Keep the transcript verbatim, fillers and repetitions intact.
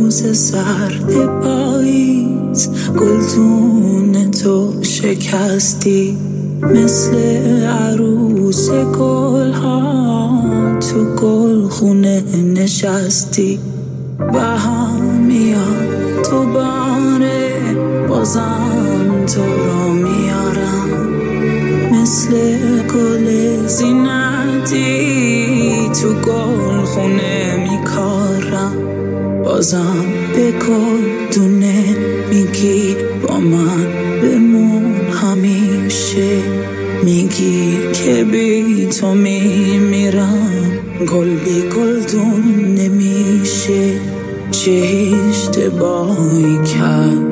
روز سرد پاییز گلدون تو شکستی، مثل عروس گلها تو گلخونه نشستی. بهم میاد تو باره، بازم تو رو میارم، مثل گل زینتی تو گلخونه میکارم. بازم به گلدونه میگی با من بمون همیشه، میگی که بی تو میمیرم، گل بی گلدون نمیشه. چه اشتباهی کرد